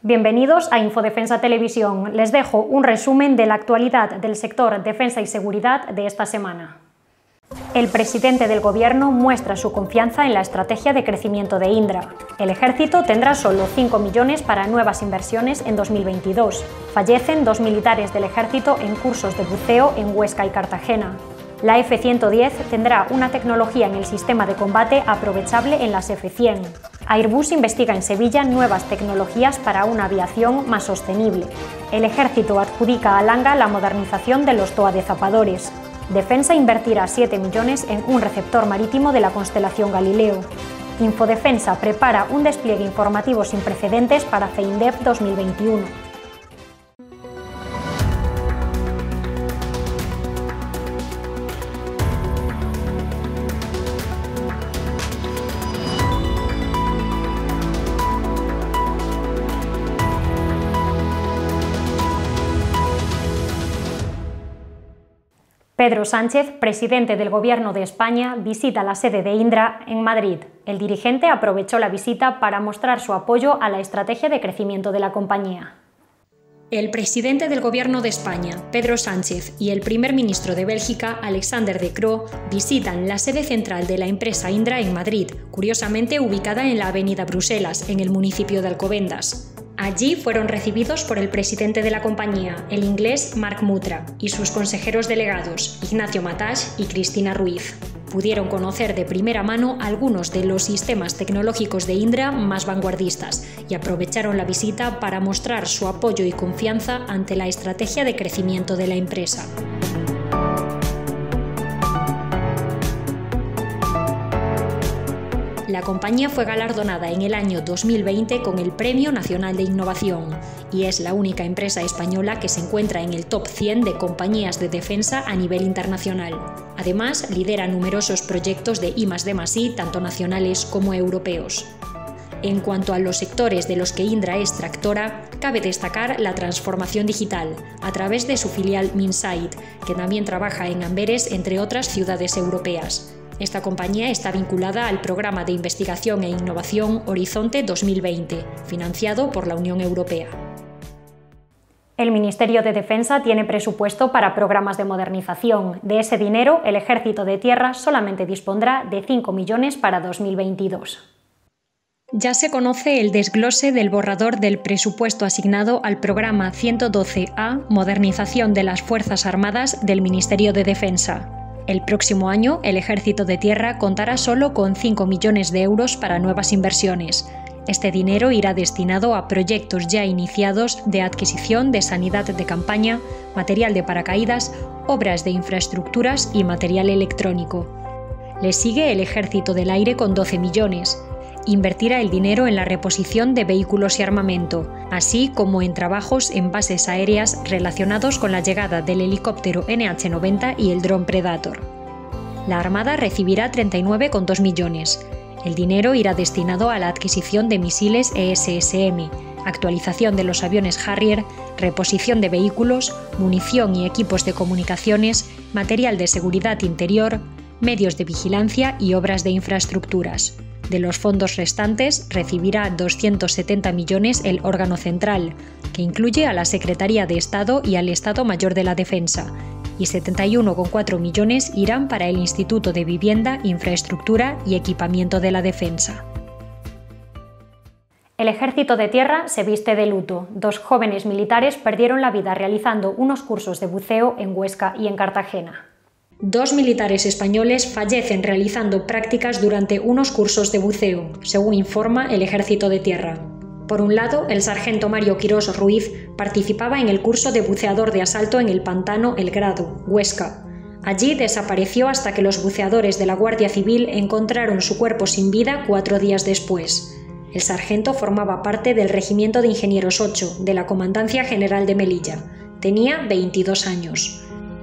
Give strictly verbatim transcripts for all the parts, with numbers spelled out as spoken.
Bienvenidos a Infodefensa Televisión. Les dejo un resumen de la actualidad del sector defensa y seguridad de esta semana. El presidente del Gobierno muestra su confianza en la estrategia de crecimiento de Indra. El Ejército tendrá solo cinco millones para nuevas inversiones en dos mil veintidós. Fallecen dos militares del Ejército en cursos de buceo en Huesca y Cartagena. La F ciento diez tendrá una tecnología en el sistema de combate aprovechable en las F cien. Airbus investiga en Sevilla nuevas tecnologías para una aviación más sostenible. El Ejército adjudica a Langa la modernización de los TOA de Zapadores. Defensa invertirá siete millones en un receptor marítimo de la constelación Galileo. Infodefensa prepara un despliegue informativo sin precedentes para FEINDEF dos mil veintiuno. Pedro Sánchez, presidente del Gobierno de España, visita la sede de Indra en Madrid. El dirigente aprovechó la visita para mostrar su apoyo a la estrategia de crecimiento de la compañía. El presidente del Gobierno de España, Pedro Sánchez, y el primer ministro de Bélgica, Alexander De Croo, visitan la sede central de la empresa Indra en Madrid, curiosamente ubicada en la avenida Bruselas, en el municipio de Alcobendas. Allí fueron recibidos por el presidente de la compañía, el inglés Mark Mutra, y sus consejeros delegados, Ignacio Mataix y Cristina Ruiz. Pudieron conocer de primera mano algunos de los sistemas tecnológicos de Indra más vanguardistas y aprovecharon la visita para mostrar su apoyo y confianza ante la estrategia de crecimiento de la empresa. La compañía fue galardonada en el año dos mil veinte con el Premio Nacional de Innovación y es la única empresa española que se encuentra en el top cien de compañías de defensa a nivel internacional. Además, lidera numerosos proyectos de I más D más I, tanto nacionales como europeos. En cuanto a los sectores de los que Indra es tractora, cabe destacar la transformación digital, a través de su filial Minsait, que también trabaja en Amberes, entre otras ciudades europeas. Esta compañía está vinculada al programa de investigación e innovación Horizonte dos mil veinte, financiado por la Unión Europea. El Ministerio de Defensa tiene presupuesto para programas de modernización. De ese dinero, el Ejército de Tierra solamente dispondrá de cinco millones para dos mil veintidós. Ya se conoce el desglose del borrador del presupuesto asignado al programa ciento doce A, Modernización de las Fuerzas Armadas del Ministerio de Defensa. El próximo año, el Ejército de Tierra contará solo con cinco millones de euros para nuevas inversiones. Este dinero irá destinado a proyectos ya iniciados de adquisición de sanidad de campaña, material de paracaídas, obras de infraestructuras y material electrónico. Le sigue el Ejército del Aire con doce millones. Invertirá el dinero en la reposición de vehículos y armamento, así como en trabajos en bases aéreas relacionados con la llegada del helicóptero N H noventa y el dron Predator. La Armada recibirá treinta y nueve coma dos millones. El dinero irá destinado a la adquisición de misiles E S S M, actualización de los aviones Harrier, reposición de vehículos, munición y equipos de comunicaciones, material de seguridad interior, medios de vigilancia y obras de infraestructuras. De los fondos restantes, recibirá doscientos setenta millones el órgano central, que incluye a la Secretaría de Estado y al Estado Mayor de la Defensa, y setenta y uno coma cuatro millones irán para el Instituto de Vivienda, Infraestructura y Equipamiento de la Defensa. El Ejército de Tierra se viste de luto. Dos jóvenes militares perdieron la vida realizando unos cursos de buceo en Huesca y en Cartagena. Dos militares españoles fallecen realizando prácticas durante unos cursos de buceo, según informa el Ejército de Tierra. Por un lado, el sargento Mario Quirós Ruiz participaba en el curso de buceador de asalto en el pantano El Grado, Huesca. Allí desapareció hasta que los buceadores de la Guardia Civil encontraron su cuerpo sin vida cuatro días después. El sargento formaba parte del Regimiento de Ingenieros ocho de la Comandancia General de Melilla. Tenía veintidós años.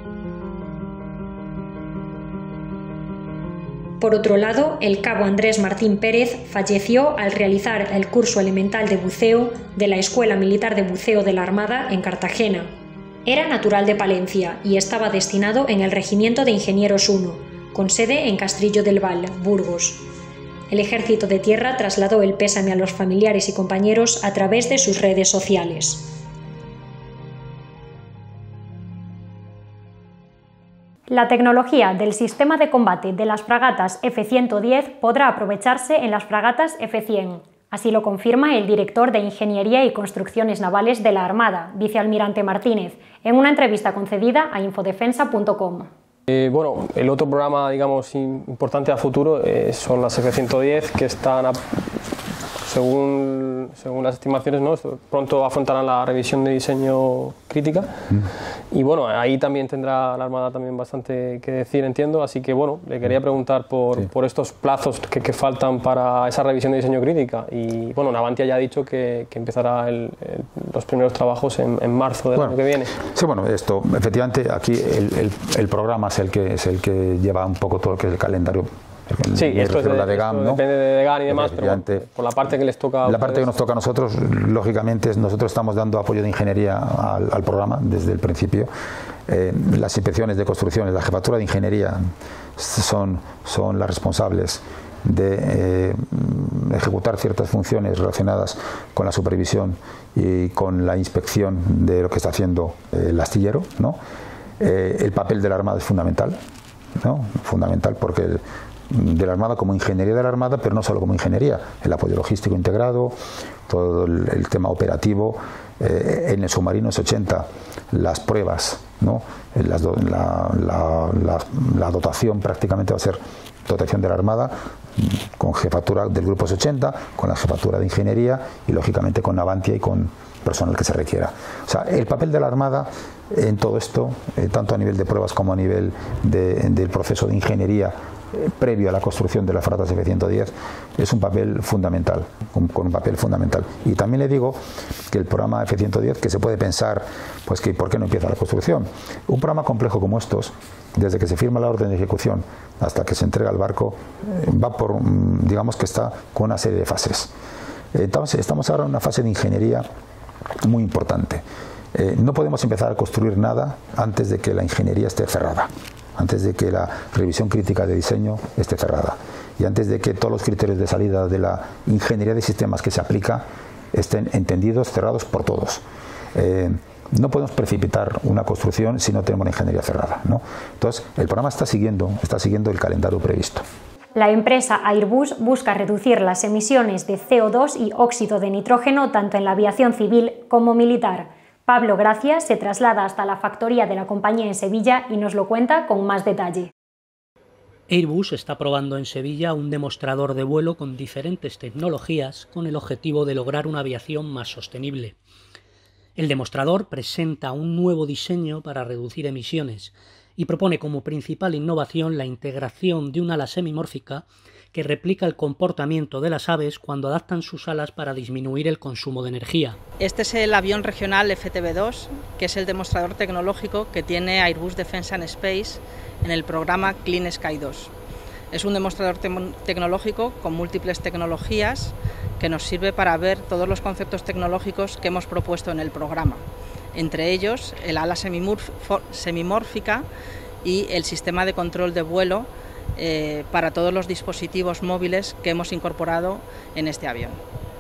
Por otro lado, el cabo Andrés Martín Pérez falleció al realizar el curso elemental de buceo de la Escuela Militar de Buceo de la Armada en Cartagena. Era natural de Palencia y estaba destinado en el Regimiento de Ingenieros uno, con sede en Castrillo del Val, Burgos. El Ejército de Tierra trasladó el pésame a los familiares y compañeros a través de sus redes sociales. La tecnología del sistema de combate de las fragatas F ciento diez podrá aprovecharse en las fragatas F cien. Así lo confirma el director de Ingeniería y Construcciones Navales de la Armada, vicealmirante Martínez, en una entrevista concedida a infodefensa punto com. Eh, bueno, el otro programa, digamos, importante a futuro eh, son las F ciento diez, que están, a, según, según las estimaciones, ¿no?, pronto afrontarán la revisión de diseño crítica. Mm. Y bueno, ahí también tendrá la Armada también bastante que decir, entiendo. Así que bueno, le quería preguntar por, sí. por estos plazos que, que faltan para esa revisión de diseño crítica. Y bueno, Navantia ya ha dicho que, que empezará el, el, los primeros trabajos en, en marzo del bueno, año que viene. Sí, bueno, esto, efectivamente, aquí el, el, el programa es el, que, es el que lleva un poco todo lo que es el calendario. Sí, esto, es de, la de GAM, esto ¿no? depende de GAM y demás, pero bueno, por la parte que les toca... La parte que nos toca a nosotros, lógicamente, nosotros estamos dando apoyo de ingeniería al, al programa desde el principio. Eh, las inspecciones de construcciones, la jefatura de ingeniería son, son las responsables de eh, ejecutar ciertas funciones relacionadas con la supervisión y con la inspección de lo que está haciendo el astillero, ¿no? Eh, el papel de la Armada es fundamental, ¿no? Fundamental porque... El, de la Armada como ingeniería de la Armada, pero no solo como ingeniería, el apoyo logístico integrado, todo el, el tema operativo, eh, en el submarino es ochenta, las pruebas, ¿no? Las do, la, la, la, la dotación prácticamente va a ser dotación de la Armada, con jefatura del grupo es ochenta, con la jefatura de ingeniería y lógicamente con Navantia y con personal que se requiera. O sea, el papel de la Armada en todo esto, eh, tanto a nivel de pruebas como a nivel de, del proceso de ingeniería eh, previo a la construcción de las fragatas F ciento diez, es un papel fundamental, un, con un papel fundamental. Y también le digo que el programa F ciento diez, que se puede pensar, pues que ¿por qué no empieza la construcción? Un programa complejo como estos, desde que se firma la orden de ejecución hasta que se entrega el barco, eh, va por, digamos que está con una serie de fases. Entonces, estamos ahora en una fase de ingeniería muy importante. Eh, no podemos empezar a construir nada antes de que la ingeniería esté cerrada, antes de que la revisión crítica de diseño esté cerrada y antes de que todos los criterios de salida de la ingeniería de sistemas que se aplica estén entendidos, cerrados por todos. Eh, no podemos precipitar una construcción si no tenemos la ingeniería cerrada, ¿no? Entonces, el programa está siguiendo, está siguiendo el calendario previsto. La empresa Airbus busca reducir las emisiones de C O dos y óxido de nitrógeno tanto en la aviación civil como militar. Pablo Gracia se traslada hasta la factoría de la compañía en Sevilla y nos lo cuenta con más detalle. Airbus está probando en Sevilla un demostrador de vuelo con diferentes tecnologías con el objetivo de lograr una aviación más sostenible. El demostrador presenta un nuevo diseño para reducir emisiones y propone como principal innovación la integración de un ala semimórfica que replica el comportamiento de las aves cuando adaptan sus alas para disminuir el consumo de energía. Este es el avión regional F T V dos, que es el demostrador tecnológico que tiene Airbus Defence and Space en el programa Clean Sky dos. Es un demostrador te tecnológico con múltiples tecnologías que nos sirve para ver todos los conceptos tecnológicos que hemos propuesto en el programa. Entre ellos, el ala semimórfica y el sistema de control de vuelo eh, para todos los dispositivos móviles que hemos incorporado en este avión.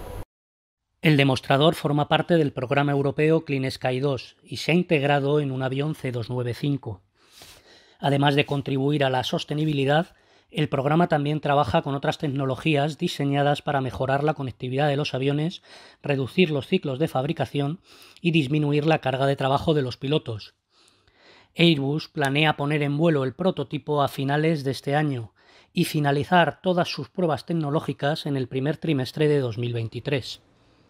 El demostrador forma parte del programa europeo Clean Sky dos y se ha integrado en un avión C doscientos noventa y cinco. Además de contribuir a la sostenibilidad, el programa también trabaja con otras tecnologías diseñadas para mejorar la conectividad de los aviones, reducir los ciclos de fabricación y disminuir la carga de trabajo de los pilotos. Airbus planea poner en vuelo el prototipo a finales de este año y finalizar todas sus pruebas tecnológicas en el primer trimestre de dos mil veintitrés.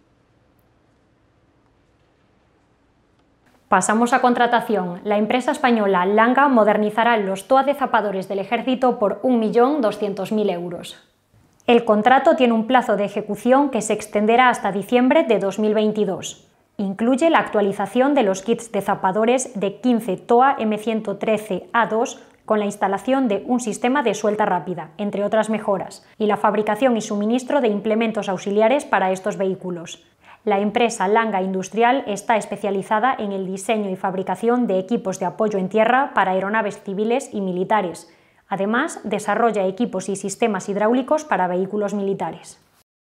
Pasamos a contratación. La empresa española Langa modernizará los T O A de zapadores del Ejército por un millón doscientos mil euros. El contrato tiene un plazo de ejecución que se extenderá hasta diciembre de dos mil veintidós. Incluye la actualización de los kits de zapadores de quince T O A M ciento trece A dos con la instalación de un sistema de suelta rápida, entre otras mejoras, y la fabricación y suministro de implementos auxiliares para estos vehículos. La empresa Langa Industrial está especializada en el diseño y fabricación de equipos de apoyo en tierra para aeronaves civiles y militares, Además, desarrolla equipos y sistemas hidráulicos para vehículos militares.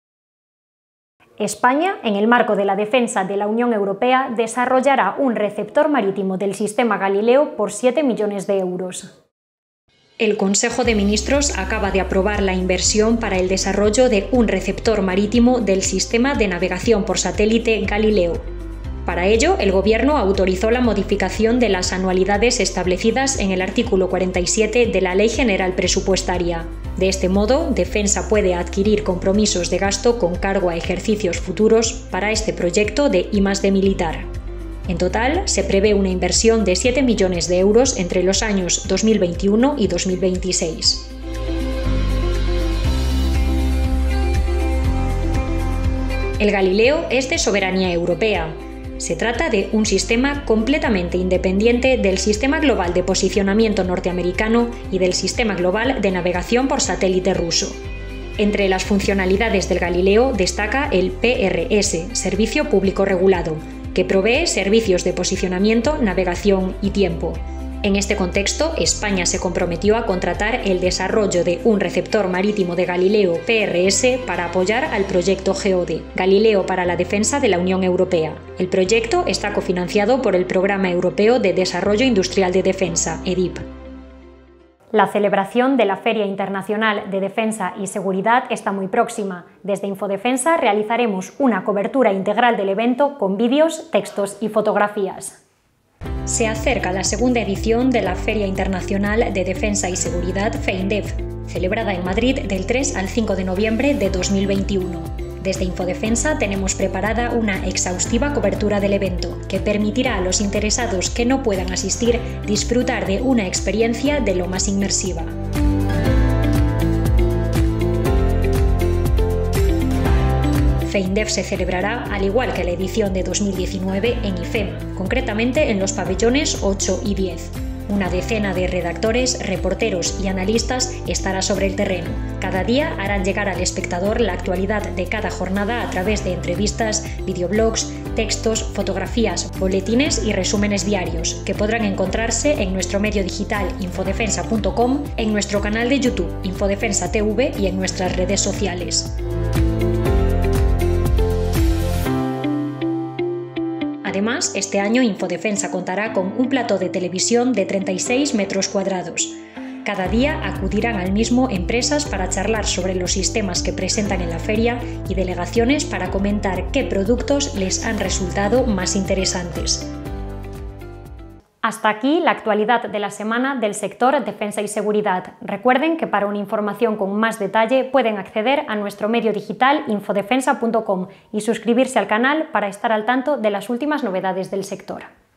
España, en el marco de la defensa de la Unión Europea, desarrollará un receptor marítimo del sistema Galileo por siete millones de euros. El Consejo de Ministros acaba de aprobar la inversión para el desarrollo de un receptor marítimo del sistema de navegación por satélite Galileo. Para ello, el Gobierno autorizó la modificación de las anualidades establecidas en el artículo cuarenta y siete de la Ley General Presupuestaria. De este modo, Defensa puede adquirir compromisos de gasto con cargo a ejercicios futuros para este proyecto de I más D militar. En total, se prevé una inversión de siete millones de euros entre los años dos mil veintiuno y dos mil veintiséis. El Galileo es de soberanía europea. Se trata de un sistema completamente independiente del Sistema Global de Posicionamiento norteamericano y del Sistema Global de Navegación por Satélite ruso. Entre las funcionalidades del Galileo destaca el P R S, Servicio Público Regulado, que provee servicios de posicionamiento, navegación y tiempo. En este contexto, España se comprometió a contratar el desarrollo de un receptor marítimo de Galileo P R S para apoyar al proyecto GEODE, Galileo para la Defensa de la Unión Europea. El proyecto está cofinanciado por el Programa Europeo de Desarrollo Industrial de Defensa, E D I P. La celebración de la Feria Internacional de Defensa y Seguridad está muy próxima. Desde Infodefensa realizaremos una cobertura integral del evento con vídeos, textos y fotografías. Se acerca la segunda edición de la Feria Internacional de Defensa y Seguridad FEINDEF, celebrada en Madrid del tres al cinco de noviembre de dos mil veintiuno. Desde Infodefensa tenemos preparada una exhaustiva cobertura del evento, que permitirá a los interesados que no puedan asistir disfrutar de una experiencia de lo más inmersiva. FEINDEF se celebrará, al igual que la edición de dos mil diecinueve, en IFEM, concretamente en los pabellones ocho y diez. Una decena de redactores, reporteros y analistas estará sobre el terreno. Cada día harán llegar al espectador la actualidad de cada jornada a través de entrevistas, videoblogs, textos, fotografías, boletines y resúmenes diarios, que podrán encontrarse en nuestro medio digital infodefensa punto com, en nuestro canal de YouTube Infodefensa T V y en nuestras redes sociales. Además, este año Infodefensa contará con un plató de televisión de treinta y seis metros cuadrados. Cada día acudirán al mismo empresas para charlar sobre los sistemas que presentan en la feria y delegaciones para comentar qué productos les han resultado más interesantes. Hasta aquí la actualidad de la semana del sector Defensa y Seguridad. Recuerden que para una información con más detalle pueden acceder a nuestro medio digital infodefensa punto com y suscribirse al canal para estar al tanto de las últimas novedades del sector.